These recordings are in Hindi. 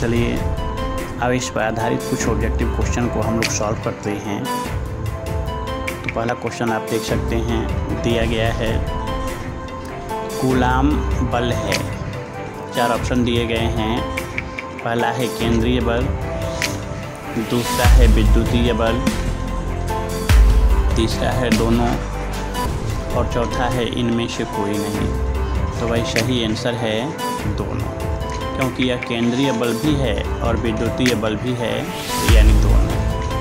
चलिए आवेश पर आधारित कुछ ऑब्जेक्टिव क्वेश्चन को हम लोग सॉल्व करते हैं। तो पहला क्वेश्चन आप देख सकते हैं, दिया गया है कूलाम बल है। 4 ऑप्शन दिए गए हैं। पहला है केंद्रीय बल, दूसरा है विद्युतीय बल, तीसरा है दोनों और चौथा है इनमें से कोई नहीं। तो भाई सही आंसर है दोनों, क्योंकि यह केंद्रीय बल भी है और विद्युतीय बल भी है, यानी दोनों।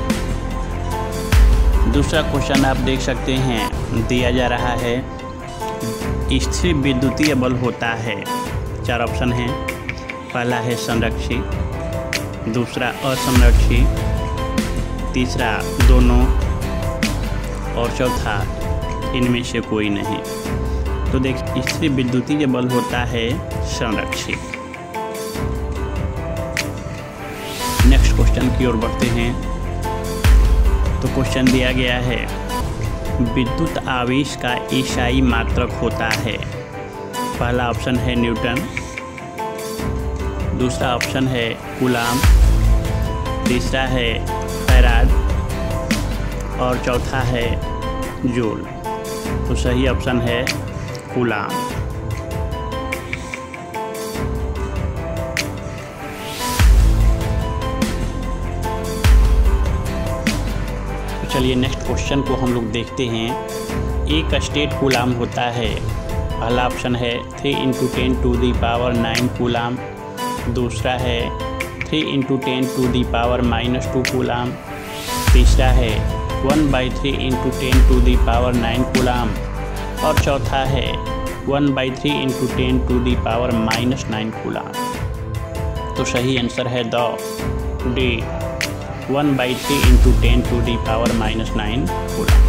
दूसरा क्वेश्चन आप देख सकते हैं, दिया जा रहा है स्थिर विद्युतीय बल होता है। 4 ऑप्शन हैं। पहला है संरक्षी, दूसरा असंरक्षी, तीसरा दोनों और चौथा इनमें से कोई नहीं। तो देखिए स्थिर विद्युतीय बल होता है संरक्षी। नेक्स्ट क्वेश्चन की ओर बढ़ते हैं। तो क्वेश्चन दिया गया है विद्युत आवेश का एसआई मात्रक होता है। पहला ऑप्शन है न्यूटन, दूसरा ऑप्शन है कूलाम, तीसरा है फैराड और चौथा है जूल। तो सही ऑप्शन है कूलाम। चलिए नेक्स्ट क्वेश्चन को हम लोग देखते हैं। एक स्टेट कूलाम होता है। पहला ऑप्शन है 3 × 10⁻⁹ कूलाम, दूसरा है 3 × 10⁻⁻² कूलाम, तीसरा है 1/3 × 10⁻⁹ कूलाम और चौथा है 1/3 × 10⁻⁻9 कूलाम। तो सही आंसर है डी 1/3 × 10⁻⁻9 कूलाम।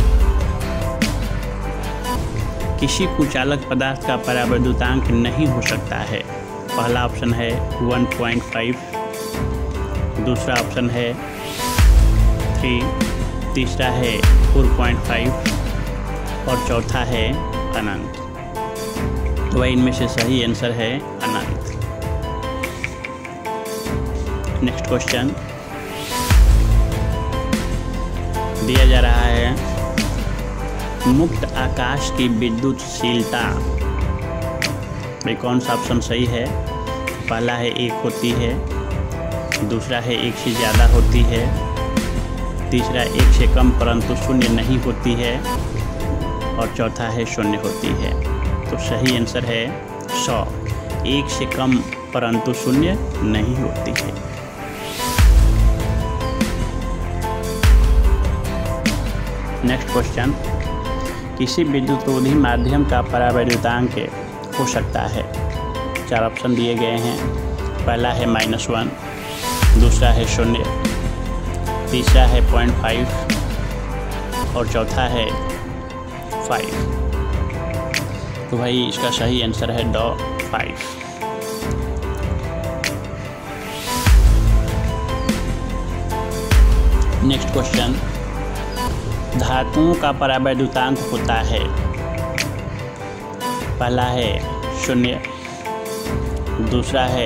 किसी कुचालक पदार्थ का परावैद्युतांक नहीं हो सकता है। पहला ऑप्शन है 1.5, दूसरा ऑप्शन है 3, तीसरा है 4.5 और चौथा है अनंत। तो वह इनमें से सही आंसर है अनंत। नेक्स्ट क्वेश्चन दिया जा रहा है मुक्त आकाश की विद्युतशीलता। भाई कौन सा ऑप्शन सही है? पहला है 1 होती है, दूसरा है 1 से ज़्यादा होती है, तीसरा 1 से कम परंतु 0 नहीं होती है और चौथा है 0 होती है। तो सही आंसर है 100, 1 से कम परंतु 0 नहीं होती है। नेक्स्ट क्वेश्चन, किसी विद्युतरोधी माध्यम का परावैद्युतांक हो सकता है। 4 ऑप्शन दिए गए हैं। पहला है -1, दूसरा है 0, तीसरा है 0.5 और चौथा है 5। तो भाई इसका सही आंसर है 5। नेक्स्ट क्वेश्चन, धातुओं का परावैद्युतांक होता है। पहला है 0, दूसरा है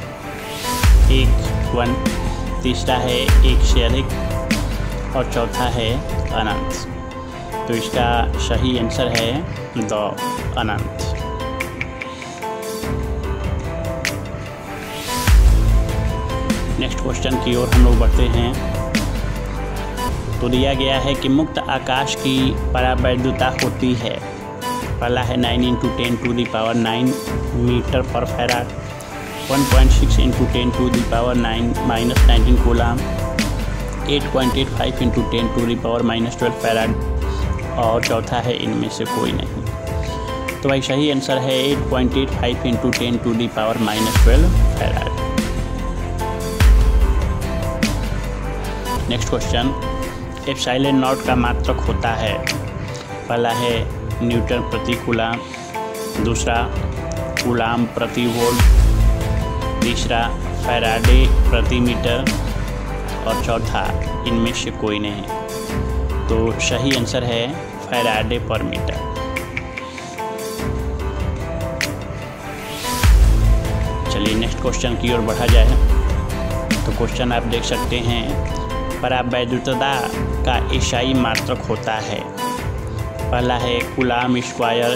1, तीसरा है 1 से अधिक और चौथा है अनंत। तो इसका सही आंसर है अनंत। नेक्स्ट क्वेश्चन की ओर हम लोग बढ़ते हैं। तो दिया गया है कि मुक्त आकाश की परावैद्युता होती है। पहला है 9 × 10⁻⁹ मीटर पर फैराड, 1.6 × 10⁻⁻19 कूलाम, 8.85 × 10⁻⁻12 फैराड और चौथा है इनमें से कोई नहीं। तो भाई सही आंसर है 8.85 × 10⁻⁻12 farad. Next question, epsilon naught का मात्रक होता है। पहला है न्यूटन प्रति कूलाम, दूसरा कूलाम प्रति वोल्ट, तीसरा फैराडे प्रति मीटर और चौथा इनमें से कोई नहीं। तो सही आंसर है फैराडे पर मीटर। चलिए नेक्स्ट क्वेश्चन की ओर बढ़ा जाए। तो क्वेश्चन आप देख सकते हैं, परावैद्युतता का ईसाई मात्रक होता है। पहला है कूलाम स्क्वायर।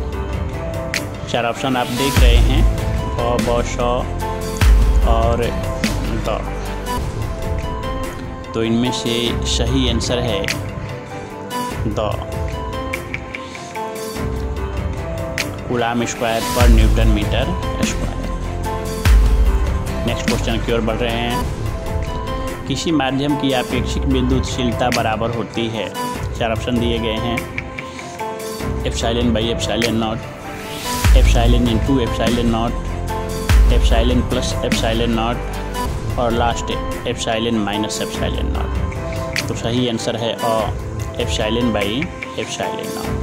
4 ऑप्शन आप देख रहे हैं, ब, श और द। तो इनमें से सही आंसर है द, कूलाम स्क्वायर पर newton metre square. Next question की ओर बढ़ रहे हैं। किसी माध्यम की आपेक्षिक विद्युतशीलता बराबर होती है। 4 ऑप्शन दिए गए हैं, epsilon by epsilon naught, epsilon into epsilon naught, epsilon plus epsilon naught और last epsilon minus epsilon naught. तो सही आंसर है uh, epsilon by epsilon naught.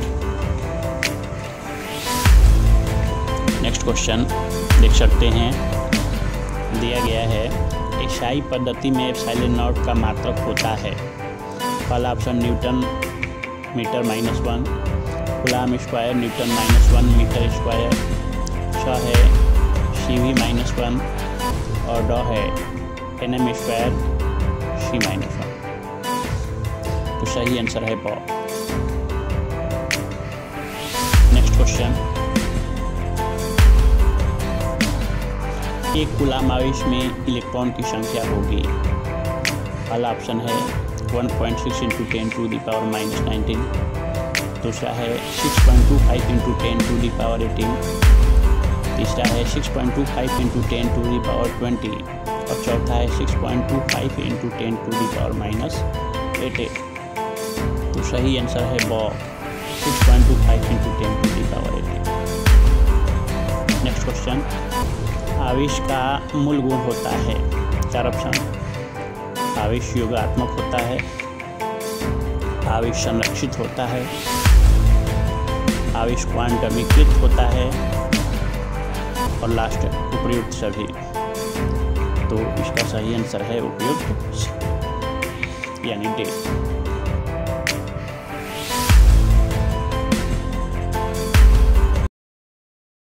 Next question देख सकते हैं, दिया गया है ईसाई पद्धति में एप्सिलॉन नॉट का मात्रक होता है। पहला option newton metre -1, coulomb square newton -1 metre square, स है CV -1 और ड है NM स्क्वायर C-1। तो सही आंसर है ब। नेक्स्ट क्वेश्चन, एक कूलाम आवेश में इलेक्ट्रॉन की संख्या होगी। पहला ऑप्शन है 1.6 × 10⁻⁻19, दूसरा है 6.25 × 10⁻18, तीसरा है 6.25 × 10⁻20 और चौथा है 6.25 × 10⁻8। तो सही आंसर है ब, 6.25 × 10⁻18। नेक्स्ट क्वेश्चन, आवेश का मूल गुण होता है। 4 ऑप्शन, आवेश योगात्मक होता है, आवेश संरक्षित होता है, आवेश क्वांटमीकृत होता है और लास्ट उपयुक्त सभी। तो इसका सही आंसर है उपयुक्त यानी डी।